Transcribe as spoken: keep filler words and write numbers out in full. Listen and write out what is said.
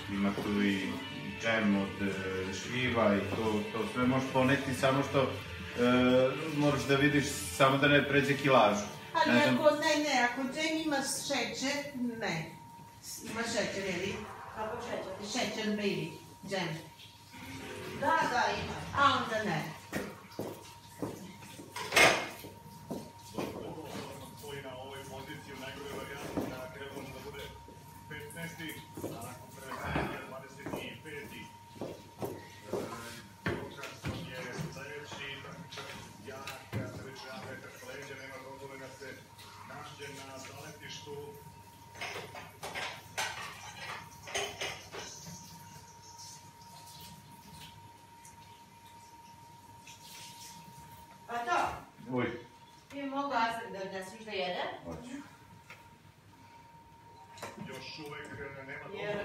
ima tu i džem od šljiva i to, to sve možeš poneti, samo što e, moraš da vidiš, samo da ne pređe kilažu. Ali ne, ako, ne, ne, ako džem ima šećer, ne. Ima šećer, ili? Kako šećer? Šećer bili, džem. Da, da, ima. A onda ne. Koji na ovoj poziciji u najgore varijanti na kraju može da bude petnaesti, a nakon prve dvadeset peti. Lukason je sledeći, takmičar jak, sreća metar leđa, nema dozvole da se nađe na zaletištu. A to? Uj. Ti mogu da da sviš da jede? Hoću. Još uvek nema Jer